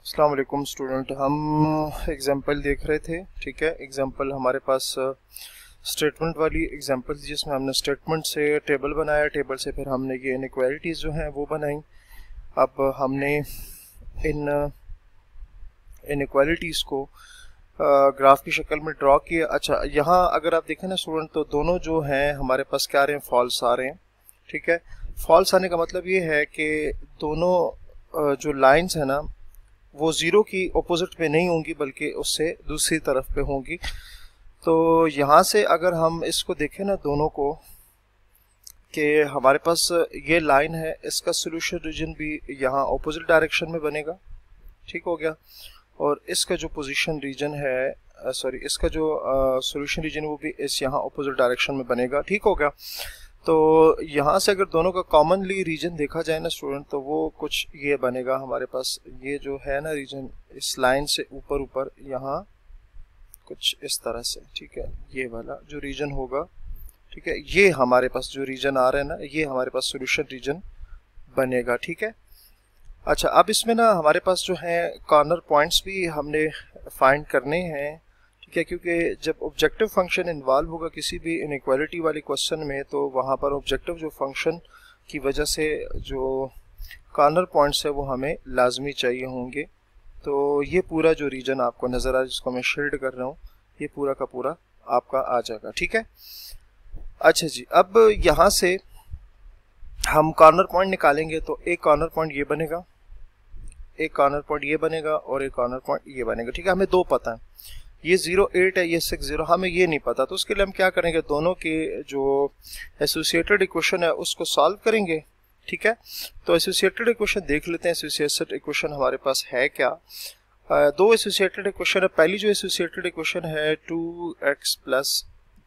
अस्सलाम वालेकुम स्टूडेंट। हम एग्जांपल देख रहे थे, ठीक है। एग्जांपल हमारे पास स्टेटमेंट वाली एग्जांपल थी जिसमें हमने स्टेटमेंट से टेबल बनाया, टेबल से फिर हमने ये इनइक्वालिटीज़ जो हैं वो बनाई। अब हमने इन इनइक्वालिटीज़ को ग्राफ की शक्ल में ड्रॉ किया। अच्छा, यहाँ अगर आप देखें ना स्टूडेंट, तो दोनों जो हैं हमारे पास क्या आ रहे हैं, फॉल्स आ रहे हैं, ठीक है। फॉल्स आने का मतलब ये है कि दोनों जो लाइंस है ना वो ज़ीरो की अपोजिट पे नहीं होंगी बल्कि उससे दूसरी तरफ पे होंगी। तो यहाँ से अगर हम इसको देखें ना दोनों को, कि हमारे पास ये लाइन है, इसका सोल्यूशन रीजन भी यहाँ अपोजिट डायरेक्शन में बनेगा, ठीक हो गया। और इसका जो पोजीशन रीजन है, सॉरी, इसका जो सोल्यूशन रीजन वो भी इस यहाँ अपोजिट डायरेक्शन में बनेगा, ठीक हो गया। तो यहाँ से अगर दोनों का कॉमनली रीजन देखा जाए ना स्टूडेंट, तो वो कुछ ये बनेगा हमारे पास। ये जो है ना रीजन, इस लाइन से ऊपर ऊपर यहाँ कुछ इस तरह से, ठीक है, ये वाला जो रीजन होगा, ठीक है, ये हमारे पास जो रीजन आ रहा है ना, ये हमारे पास सोल्यूशन रीजन बनेगा, ठीक है। अच्छा, अब इसमें ना हमारे पास जो है कॉर्नर पॉइंट्स भी हमने फाइंड करने हैं, ठीक है, क्योंकि जब ऑब्जेक्टिव फंक्शन इन्वॉल्व होगा किसी भी इनइक्वालिटी वाले क्वेश्चन में, तो वहाँ पर ऑब्जेक्टिव जो फंक्शन की वजह से जो कॉर्नर पॉइंट्स है वो हमें लाजमी चाहिए होंगे। तो ये पूरा जो रीजन आपको नज़र आ रहा है, जिसको मैं शेड कर रहा हूँ, ये पूरा का पूरा आपका आ जाएगा, ठीक है। अच्छा जी, अब यहाँ से हम कॉर्नर पॉइंट निकालेंगे, तो एक कॉर्नर पॉइंट ये बनेगा, एक कॉर्नर पॉइंट ये बनेगा और एक कॉर्नर पॉइंट ये बनेगा, ठीक है। हमें दो पता है, ये 0,8 है, ये 6,0, हमें ये नहीं पता। तो उसके लिए हम क्या करेंगे, दोनों के जो एसोसिएटेड इक्वेशन है उसको सॉल्व करेंगे, ठीक है। तो एसोसिएटेड इक्वेशन देख लेते हैं। एसोसिएटेड इक्वेशन हमारे पास है क्या, दो एसोसिएटेड इक्वेशन है। पहली जो एसोसिएटेड इक्वेशन है 2x plus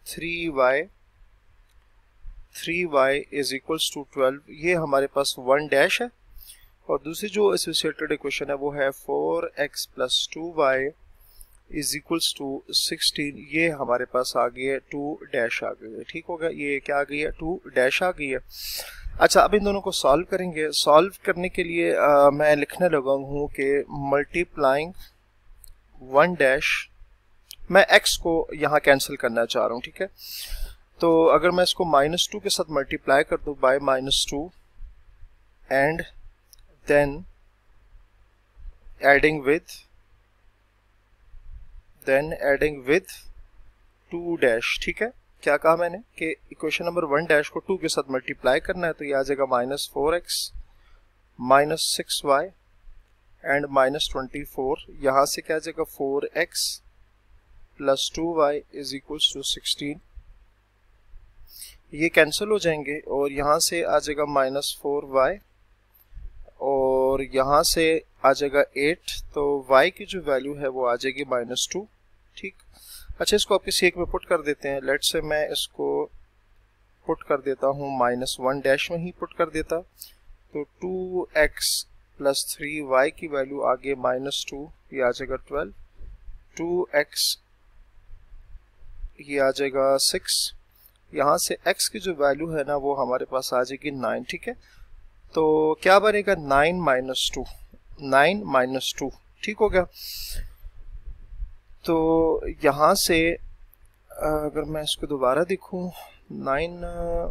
3y is equals to 12, ये हमारे पास 1 डैश है। और दूसरी जो एसोसिएटेड इक्वेशन है वो है 4x plus 2y is equals to 16, ये हमारे पास आ गई है 2 डैश आ गई है, ठीक हो गया। ये क्या आ गई है, 2 डैश आ गई है। अच्छा, अब इन दोनों को सॉल्व करेंगे। सॉल्व करने के लिए मैं लिखने लगा हूँ कि मल्टीप्लाइंग 1 डैश, मैं x को यहाँ कैंसिल करना चाह रहा हूँ, ठीक है। तो अगर मैं इसको -2 के साथ मल्टीप्लाई कर दूँ by -2 and then adding with 2 dash, ठीक है। क्या कहा मैंने कि इक्वेशन नंबर 1 डैश को 2 के साथ मल्टीप्लाई करना है, तो ये आ जाएगा -4x -6y एंड -24। यहाँ से क्या आ जाएगा, 4x plus 2y is equals to 16, ये कैंसिल हो जाएंगे और यहाँ से आ जाएगा -4y और यहाँ से आ जाएगा 8, तो y की जो वैल्यू है वो आ जाएगी -2, ठीक। अच्छा, इसको आप किसी एक में पुट कर देते हैं। लेट से मैं इसको पुट कर देता हूँ -1 डैश में ही पुट कर देता, तो 2x प्लस 3y की वैल्यू आगे -2, ये आ जाएगा 12, 2x ये आ जाएगा 6, यहाँ से x की जो वैल्यू है ना वो हमारे पास आ जाएगी 9, ठीक है। तो क्या बनेगा, 9 माइनस टू, ठीक हो गया। तो यहाँ से अगर मैं इसको दोबारा देखूँ, 9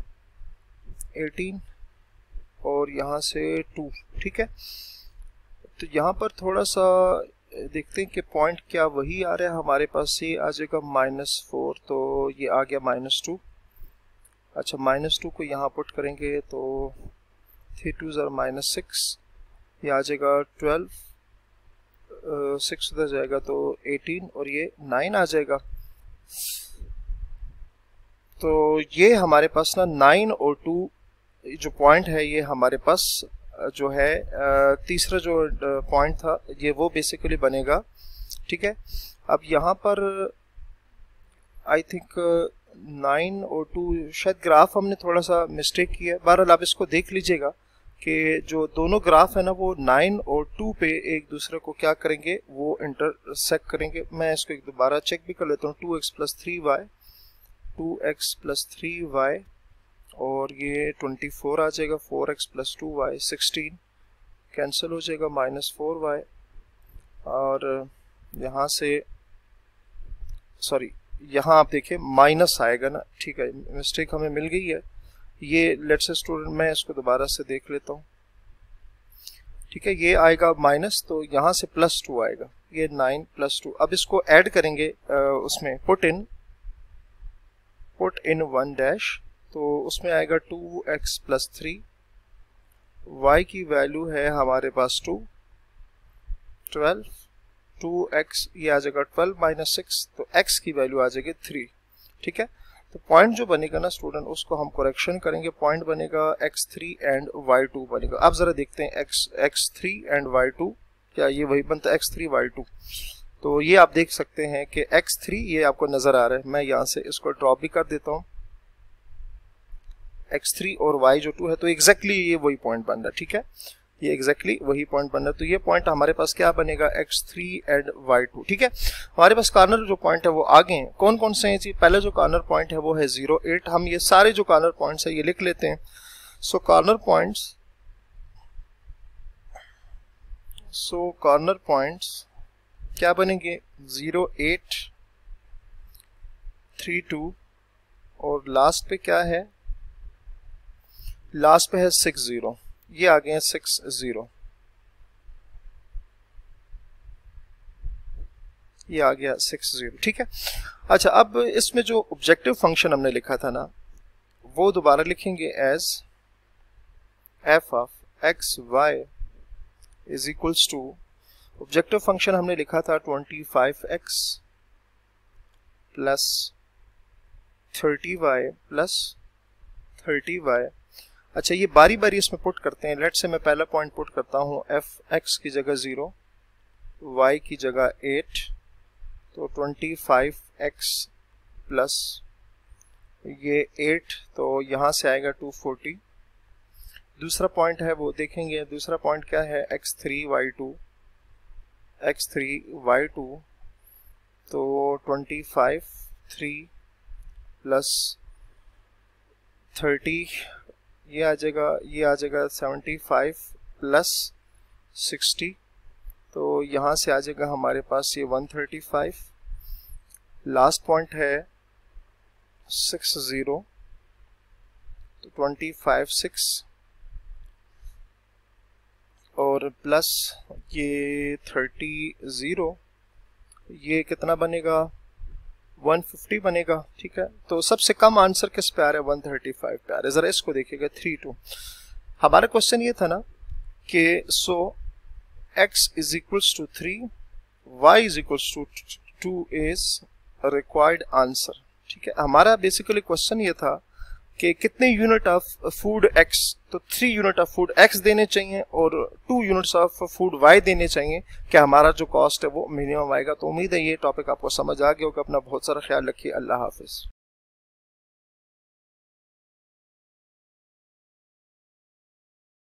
18 और यहाँ से 2, ठीक है। तो यहाँ पर थोड़ा सा देखते हैं कि पॉइंट क्या वही आ रहा है हमारे पास, ये आ जाएगा -4, तो ये आ गया -2। अच्छा, -2 को यहाँ पुट करेंगे तो 3 2 -6, ये आ जाएगा 12, 6 उधर जाएगा तो 18 और ये 9 आ जाएगा। तो ये हमारे पास ना 9 और 2 जो पॉइंट है, ये हमारे पास जो है तीसरा जो पॉइंट था ये वो बेसिकली बनेगा, ठीक है। अब यहाँ पर आई थिंक 9 और 2, शायद ग्राफ हमने थोड़ा सा मिस्टेक किया है। बहरहाल आप इसको देख लीजिएगा कि जो दोनों ग्राफ है ना वो 9 और 2 पे एक दूसरे को क्या करेंगे, वो इंटरसेक्ट करेंगे। मैं इसको एक दोबारा चेक भी कर लेता हूँ। 2x प्लस 3y और ये 24 आ जाएगा, 4x प्लस 2y 16 कैंसिल हो जाएगा, -4y और यहाँ से सॉरी यहाँ आप देखिए माइनस आएगा ना, ठीक है, मिस्टेक हमें मिल गई है। ये लेट्स से स्टूडेंट मैं इसको दोबारा से देख लेता हूँ, ठीक है, ये आएगा माइनस, तो यहाँ से +2 आएगा, ये 9 + 2। अब इसको ऐड करेंगे उसमें पुट इन 1 डैश, तो उसमें आएगा 2x + 3, y की वैल्यू है हमारे पास 2, 12, 2x ये आ जाएगा 12 - 6, तो x की वैल्यू आ जाएगी 3, ठीक है। तो पॉइंट जो बनेगा ना स्टूडेंट, उसको हम करेक्शन करेंगे, पॉइंट बनेगा x3 एंड y2 बनेगा। अब जरा देखते हैं x3 एंड y2, क्या ये वही बनता है x3 y2? तो ये आप देख सकते हैं कि x3 ये आपको नजर आ रहा है, मैं यहाँ से इसको ड्रॉप भी कर देता हूँ, x3 और y जो 2 है, तो एग्जैक्टली ये वही पॉइंट बन रहा है, ठीक है, ये एग्जैक्टली वही पॉइंट बन रहा है। तो ये पॉइंट हमारे पास क्या बनेगा, x3 एंड y2, ठीक है। हमारे पास कॉर्नर जो पॉइंट है वो आगे हैं, कौन कौन से हैं जी? पहले जो कॉर्नर पॉइंट है वो है 0, 8। हम ये सारे जो कॉर्नर पॉइंट्स है ये लिख लेते हैं। सो कॉर्नर पॉइंट्स क्या बनेंगे, 0, 8, 3, 2 और लास्ट पे क्या है, लास्ट पे है 6, 0, ये आ गए हैं 6, 0, ये आ गया 6, 0, ठीक है। अच्छा, अब इसमें जो ऑब्जेक्टिव फंक्शन हमने लिखा था ना, वो दोबारा लिखेंगे as f of x y is equals to, objective function हमने लिखा था 25x + 30y + 30y। अच्छा, ये बारी बारी इसमें पुट करते हैं। लेट्स से मैं पहला पॉइंट पुट करता हूँ, f(x) की जगह 0, y की जगह 8, तो 25x प्लस ये 8, तो यहाँ से आएगा 240। दूसरा पॉइंट है वो देखेंगे, दूसरा पॉइंट क्या है, x3 y2, तो 25 3 प्लस 30, ये आ जाएगा 75 प्लस 60, तो यहाँ से आ जाएगा हमारे पास ये 135। लास्ट पॉइंट है 6 0, तो 25 6 और प्लस ये 30 0, ये कितना बनेगा, 150 बनेगा, ठीक है। तो सबसे कम आंसर किस पे आ रहा है, 135 पे आ रहा है। जरा इसको देखिएगा, 3 2। हमारा क्वेश्चन ये था ना कि so x is equals to 3, y is equals to 2 is required answer, ठीक है। हमारा बेसिकली क्वेश्चन ये था कि कितने यूनिट ऑफ फूड x, तो 3 यूनिट ऑफ फूड x देने चाहिए और 2 यूनिट्स ऑफ फूड y देने चाहिए कि हमारा जो कॉस्ट है वो मिनिमम आएगा। तो उम्मीद है ये टॉपिक आपको समझ आ गया होगा। अपना बहुत सारा ख्याल रखिए। अल्लाह हाफिज।